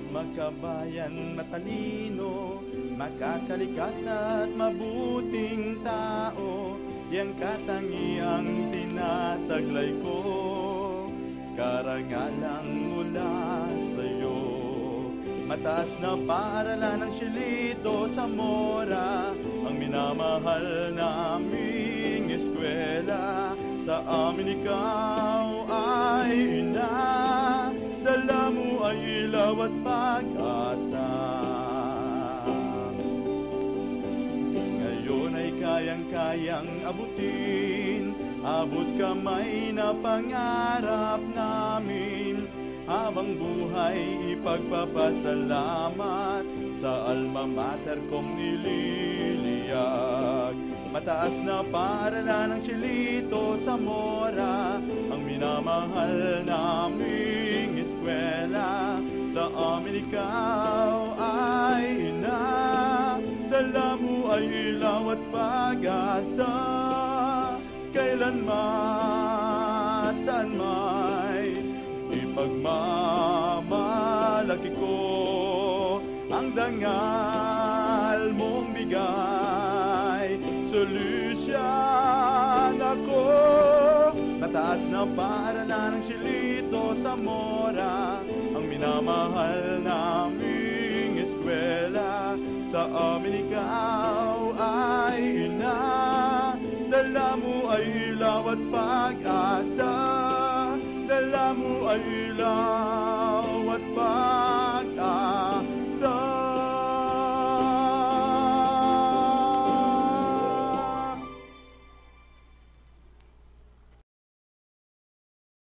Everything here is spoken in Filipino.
makabayan, matalino, makakalikas at mabuting tao, yang katangiang tinataglay ko, karangalang mula sa'yo. Mataas na paaralan ng Silito, Zamora, ang minamahal naming eskwela. Sa amin ikaw ay ina, dala mo ay ilaw at pag-asa. Ngayon ay kayang-kayang abutin, abot kamay na pangarap namin. Habang buhay ipagpapasalamat sa alma mater kong nililiyag. Mataas na paaralan ng Silito, Zamora, ang minamahal naming eskwela. Sa amin ikaw ay ina, dala mo ay ilaw at pag-asa. Kailanman, saan may ipagmamalaki ko ang dangal mong bigay. Solusyan ako. Mataas na paaralan ng Silito, Zamora, ang minamahal naming eskwela. Sa amin ikaw ay ina, dala mo ay ilaw at pag-asa. Dala mo ay ilaw